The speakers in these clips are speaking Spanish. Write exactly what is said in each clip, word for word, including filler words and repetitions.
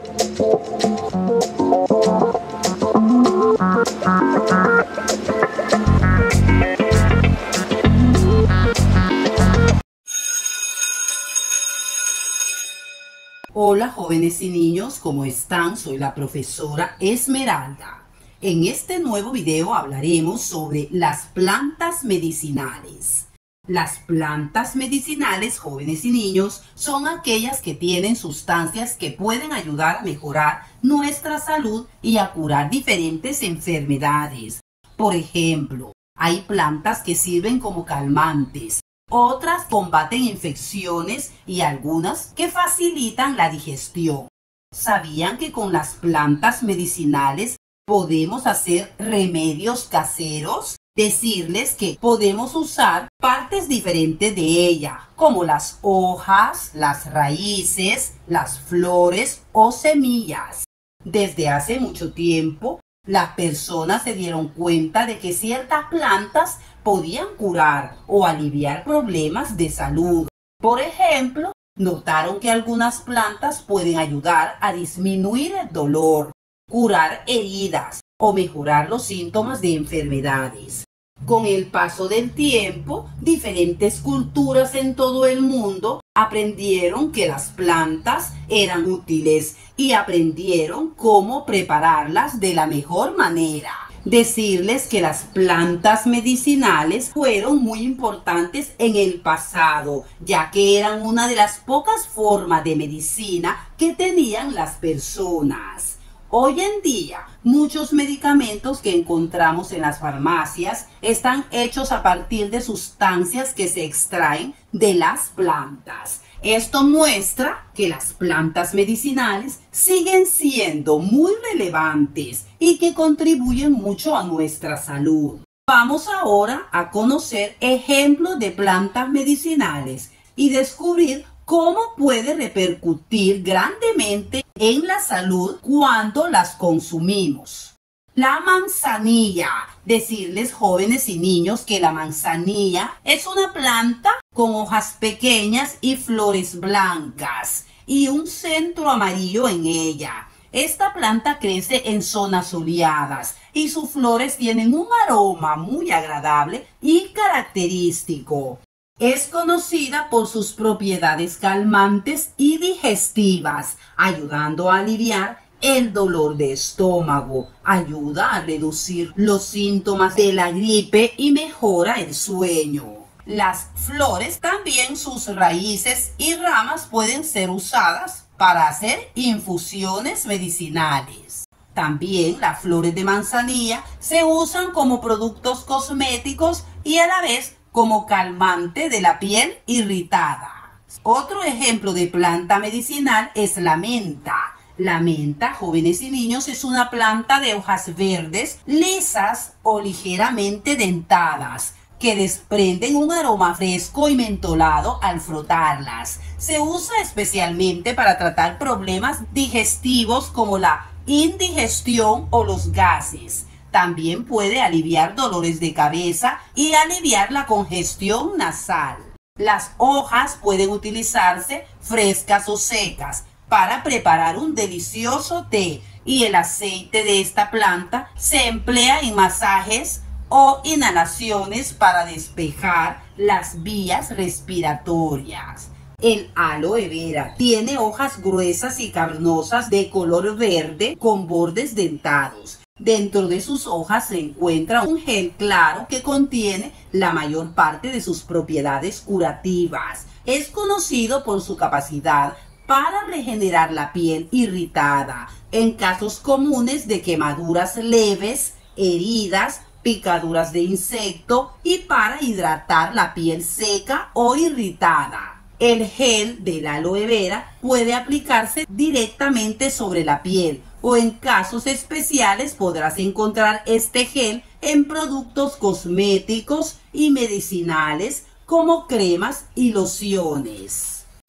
Hola jóvenes y niños, ¿cómo están? Soy la profesora Esmeralda. En este nuevo video hablaremos sobre las plantas medicinales. Las plantas medicinales, jóvenes y niños, son aquellas que tienen sustancias que pueden ayudar a mejorar nuestra salud y a curar diferentes enfermedades. Por ejemplo, hay plantas que sirven como calmantes, otras combaten infecciones y algunas que facilitan la digestión. ¿Sabían que con las plantas medicinales podemos hacer remedios caseros? Decirles que podemos usar partes diferentes de ella, como las hojas, las raíces, las flores o semillas. Desde hace mucho tiempo, las personas se dieron cuenta de que ciertas plantas podían curar o aliviar problemas de salud. Por ejemplo, notaron que algunas plantas pueden ayudar a disminuir el dolor, curar heridas o mejorar los síntomas de enfermedades. Con el paso del tiempo, diferentes culturas en todo el mundo aprendieron que las plantas eran útiles y aprendieron cómo prepararlas de la mejor manera. Decirles que las plantas medicinales fueron muy importantes en el pasado, ya que eran una de las pocas formas de medicina que tenían las personas. Hoy en día, muchos medicamentos que encontramos en las farmacias están hechos a partir de sustancias que se extraen de las plantas. Esto muestra que las plantas medicinales siguen siendo muy relevantes y que contribuyen mucho a nuestra salud. Vamos ahora a conocer ejemplos de plantas medicinales y descubrir cómo puede repercutir grandemente en la salud cuando las consumimos. La manzanilla. Decirles, jóvenes y niños, que la manzanilla es una planta con hojas pequeñas y flores blancas y un centro amarillo en ella. Esta planta crece en zonas soleadas y sus flores tienen un aroma muy agradable y característico. Es conocida por sus propiedades calmantes y digestivas, ayudando a aliviar el dolor de estómago, ayuda a reducir los síntomas de la gripe y mejora el sueño. Las flores, también sus raíces y ramas pueden ser usadas para hacer infusiones medicinales. También las flores de manzanilla se usan como productos cosméticos y a la vez como calmante de la piel irritada. Otro ejemplo de planta medicinal es la menta. La menta, jóvenes y niños, es una planta de hojas verdes, lisas o ligeramente dentadas, que desprenden un aroma fresco y mentolado al frotarlas. Se usa especialmente para tratar problemas digestivos como la indigestión o los gases. También puede aliviar dolores de cabeza y aliviar la congestión nasal. Las hojas pueden utilizarse frescas o secas para preparar un delicioso té, y el aceite de esta planta se emplea en masajes o inhalaciones para despejar las vías respiratorias. El aloe vera tiene hojas gruesas y carnosas de color verde con bordes dentados. Dentro de sus hojas se encuentra un gel claro que contiene la mayor parte de sus propiedades curativas. Es conocido por su capacidad para regenerar la piel irritada en casos comunes de quemaduras leves, heridas, picaduras de insecto y para hidratar la piel seca o irritada. El gel del aloe vera puede aplicarse directamente sobre la piel o en casos especiales podrás encontrar este gel en productos cosméticos y medicinales como cremas y lociones.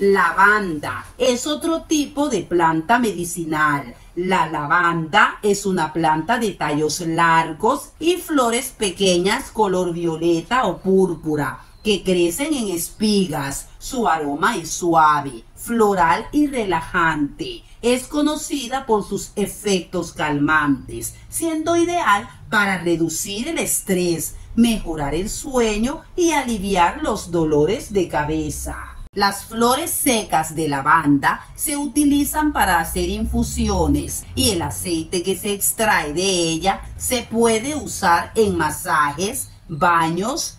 Lavanda es otro tipo de planta medicinal. La lavanda es una planta de tallos largos y flores pequeñas color violeta o púrpura que crecen en espigas. Su aroma es suave, floral y relajante. Es conocida por sus efectos calmantes, siendo ideal para reducir el estrés, mejorar el sueño y aliviar los dolores de cabeza. Las flores secas de lavanda se utilizan para hacer infusiones y el aceite que se extrae de ella se puede usar en masajes, baños,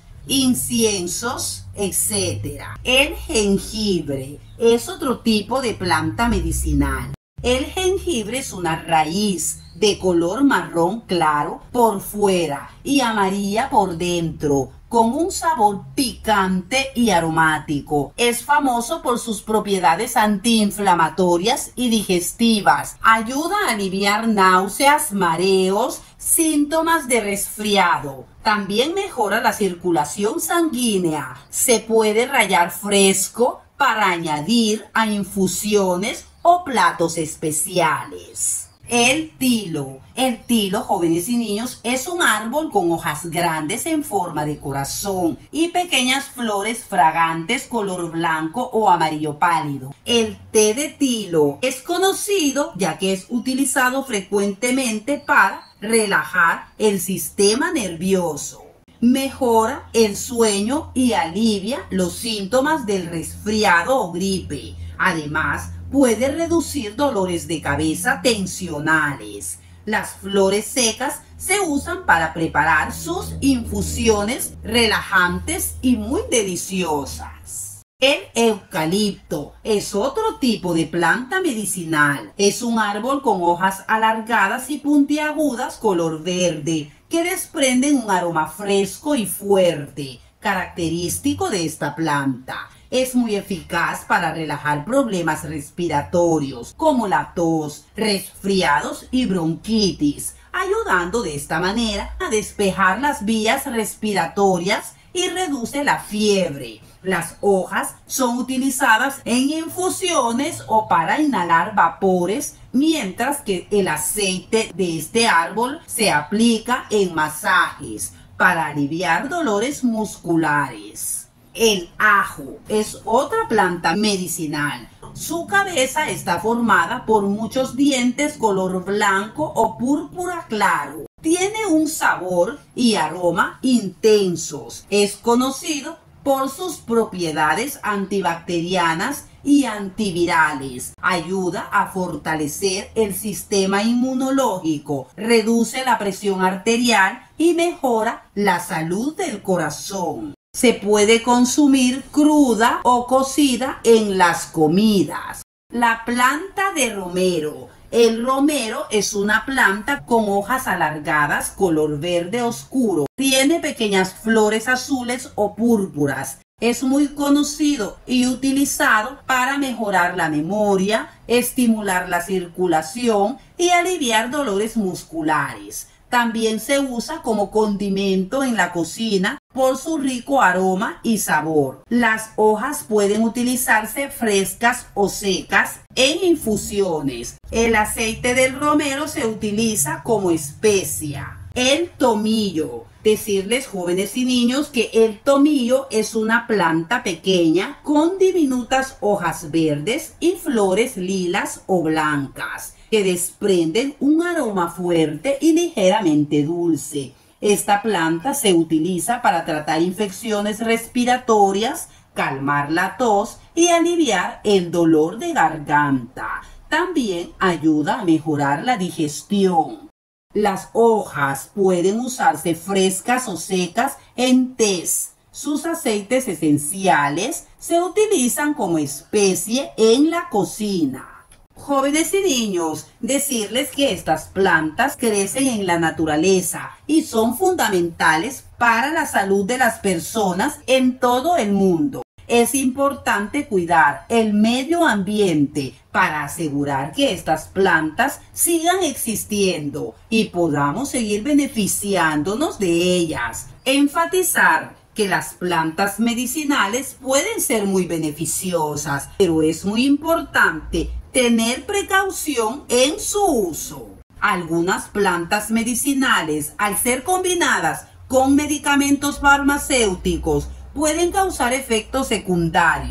inciensos, etcétera. El jengibre es otro tipo de planta medicinal. El jengibre es una raíz de color marrón claro por fuera y amarilla por dentro, con un sabor picante y aromático. Es famoso por sus propiedades antiinflamatorias y digestivas. Ayuda a aliviar náuseas, mareos, síntomas de resfriado. También mejora la circulación sanguínea. Se puede rallar fresco para añadir a infusiones o platos especiales. El tilo. El tilo, jóvenes y niños, es un árbol con hojas grandes en forma de corazón y pequeñas flores fragantes color blanco o amarillo pálido. El té de tilo es conocido ya que es utilizado frecuentemente para relajar el sistema nervioso. Mejora el sueño y alivia los síntomas del resfriado o gripe. Además, puede reducir dolores de cabeza tensionales. Las flores secas se usan para preparar sus infusiones relajantes y muy deliciosas. El eucalipto es otro tipo de planta medicinal. Es un árbol con hojas alargadas y puntiagudas color verde que desprenden un aroma fresco y fuerte, característico de esta planta. Es muy eficaz para relajar problemas respiratorios como la tos, resfriados y bronquitis, ayudando de esta manera a despejar las vías respiratorias y reduce la fiebre. Las hojas son utilizadas en infusiones o para inhalar vapores, mientras que el aceite de este árbol se aplica en masajes para aliviar dolores musculares. El ajo es otra planta medicinal. Su cabeza está formada por muchos dientes color blanco o púrpura claro. Tiene un sabor y aroma intensos. Es conocido por sus propiedades antibacterianas y antivirales. Ayuda a fortalecer el sistema inmunológico, reduce la presión arterial y mejora la salud del corazón. Se puede consumir cruda o cocida en las comidas. La planta de romero. El romero es una planta con hojas alargadas color verde oscuro. Tiene pequeñas flores azules o púrpuras. Es muy conocido y utilizado para mejorar la memoria, estimular la circulación y aliviar dolores musculares. También se usa como condimento en la cocina por su rico aroma y sabor. Las hojas pueden utilizarse frescas o secas en infusiones. El aceite del romero se utiliza como especia. El tomillo. Decirles, jóvenes y niños, que el tomillo es una planta pequeña con diminutas hojas verdes y flores lilas o blancas que desprenden un aroma fuerte y ligeramente dulce. Esta planta se utiliza para tratar infecciones respiratorias, calmar la tos y aliviar el dolor de garganta. También ayuda a mejorar la digestión. Las hojas pueden usarse frescas o secas en tés. Sus aceites esenciales se utilizan como especie en la cocina. Jóvenes y niños, decirles que estas plantas crecen en la naturaleza y son fundamentales para la salud de las personas en todo el mundo. Es importante cuidar el medio ambiente para asegurar que estas plantas sigan existiendo y podamos seguir beneficiándonos de ellas. Enfatizar que las plantas medicinales pueden ser muy beneficiosas, pero es muy importante tener precaución en su uso. Algunas plantas medicinales, al ser combinadas con medicamentos farmacéuticos, pueden causar efectos secundarios.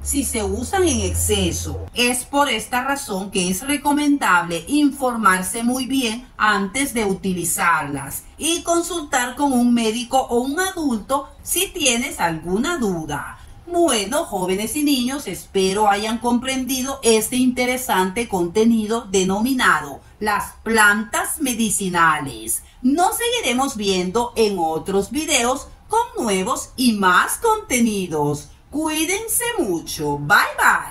si se usan en exceso. Es por esta razón que es recomendable informarse muy bien antes de utilizarlas y consultar con un médico o un adulto si tienes alguna duda. Bueno, jóvenes y niños, espero hayan comprendido este interesante contenido denominado las plantas medicinales. Nos seguiremos viendo en otros videos con nuevos y más contenidos. Cuídense mucho. Bye bye.